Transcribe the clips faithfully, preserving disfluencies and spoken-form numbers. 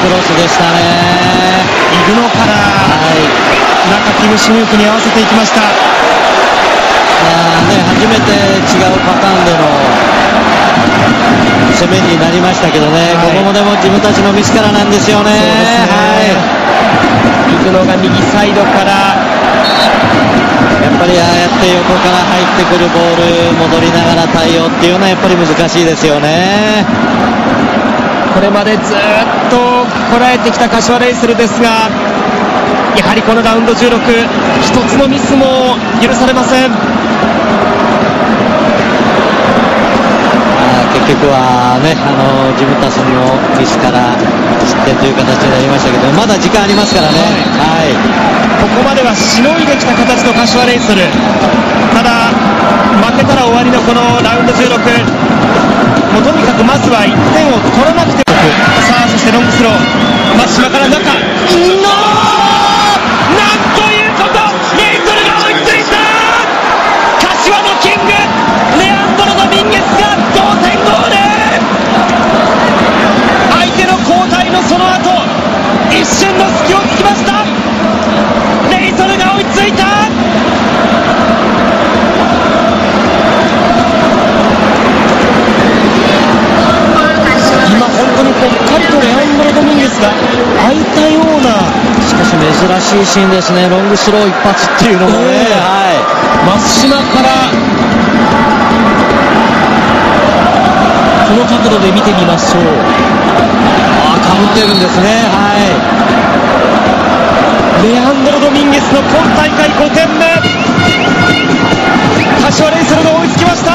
クロスでしたね。 イグノから、はい、中キム・シヌークに合わせていきました。 まあね、初めて違うパターンでの攻めになりましたけどね、はい、ここもでも自分たちのミスからなんですよね。そうですね、 はい、イグノが右サイドからやっぱりああやって横から入ってくるボール戻りながら対応っていうのはやっぱり難しいですよね。 これまでずっとこらえてきた柏レイソルですが、やはりこのラウンドじゅうろく一つのミスも許されません。 結局はね、あの自分たちのミスから失点という形になりましたけど、まだ時間ありますからね、はいはい、 ここまではしのいできた形の柏レイソル、ただ負けたら終わりのこのラウンドじゅうろく、もうとにかくまずはいってんを取らなくても、さあそしてロングスロー、松島から中、ノー、なんということ、レイソルが追いついた。柏のキングレアンドロ・ドミンゲスが同点ゴール。相手の交代のその後、一瞬の隙を突きました。レイソルが追いついた。今本当にぽっかりとレアンドロ・ドミンゲスが空いたような、 しかし珍しいシーンですね、ロングスロー一発っていうのもね、 えーはい、松島からこの角度で見てみましょう。 ああ、かぶってるんですね、はい、 レアンドロ・ドミンゲスの今大会ごてんめ、柏レイソルが追いつきました。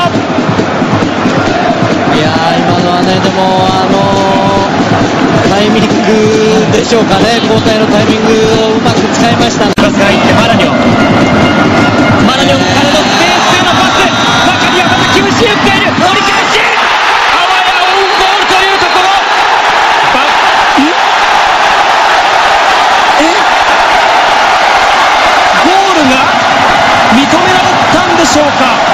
いやー、今のはね、でもあのー、タイミングでしょうかね、交代のタイミングをうまく使いました。 クロスが入ってマラニョン、マラニョンからのスペースへのパス、中にはまたキムシユクがいる、折り返し、あわやオウンゴールというところ、バええゴールが認められたんでしょうか。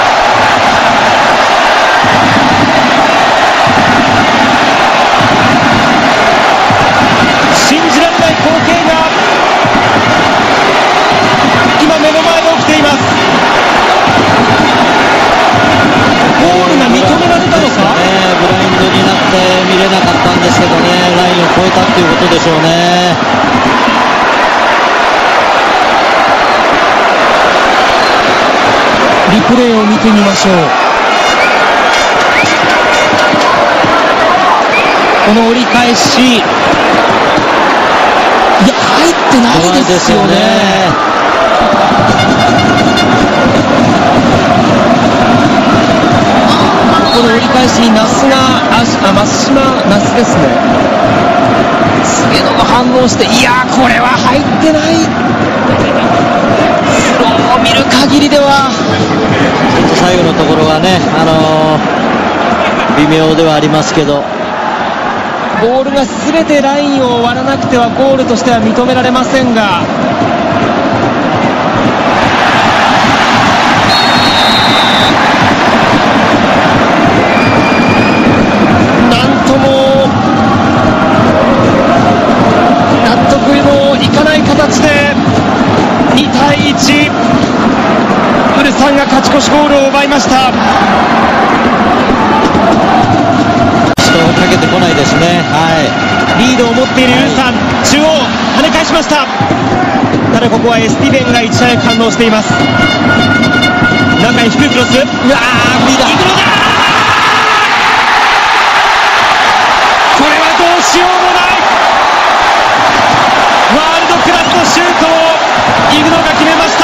信じられない光景が今目の前で起きています。ゴールが認められたのか、 ね、ブラインドになって見れなかったんですけどね、ラインを越えたっていうことでしょうね。 リプレイを見てみましょう。この折り返し、いや入ってないですよね。この折り返しに那須が、あ、松島、那須ですね。菅野が反応して、いやこれは入ってない。スローを見る限りではちょっと最後のところはね、あのー、微妙ではありますけど、 ボールが全てラインを割らなくてはゴールとしては認められませんが、なんとも納得のいかない形でにたいいち、ウルサンが勝ち越しゴールを奪いました。 かけてこないですね、はい、 リードを持っているウルサン、中央跳ね返しました。ただここはエスティベンがいち早く反応しています。中へ低いクロス、うわー無理だ、イグノだ、これはどうしようもない、ワールドクラスのシュートをイグノが決めました。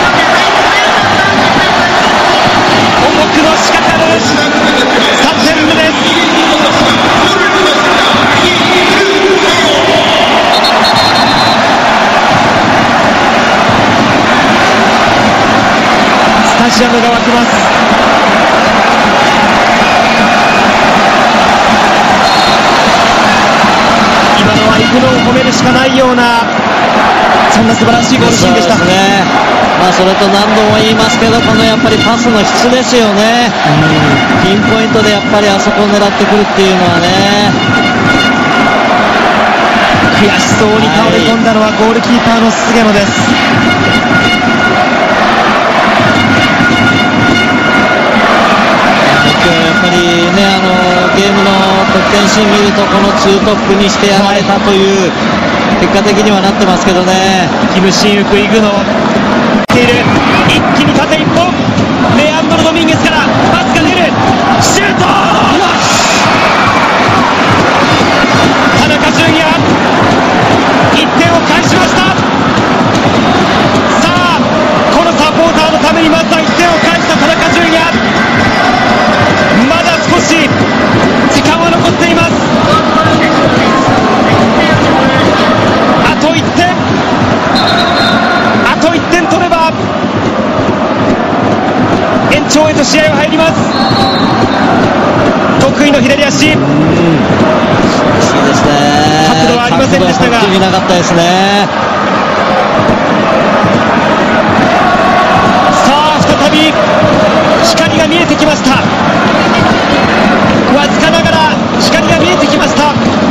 重くのしかかるさんてんめです。スタジアムが沸きます。今のはイグノを褒めるしかないような、そんな素晴らしいゴールシーンでした。 そうですね、まあ、それと何度も言いますけど、このやっぱりパスの質ですよね。ピンポイントでやっぱりあそこを狙ってくるっていうのはね、 悔しそうに倒れ込んだのはゴールキーパーの菅野です。 今日やっぱりね、あのゲームの得点シーン見るとこのツートップにしてやられたという結果的にはなってますけどね。 キム・シンウク、イグノている、一気に縦一本、レアンドロ・ドミンゲスからパスが出る、シュート、田中純也いってんを返しました。さあこのサポーターのためにまずはいってんを返した田中純也、まだ少し時間は残っています。あといってん、あといってん取れば延長へと試合は入ります。得意の左足、 うん、惜しいですね。 角度はありませんでしたが、 角度ははっきりなかったですね。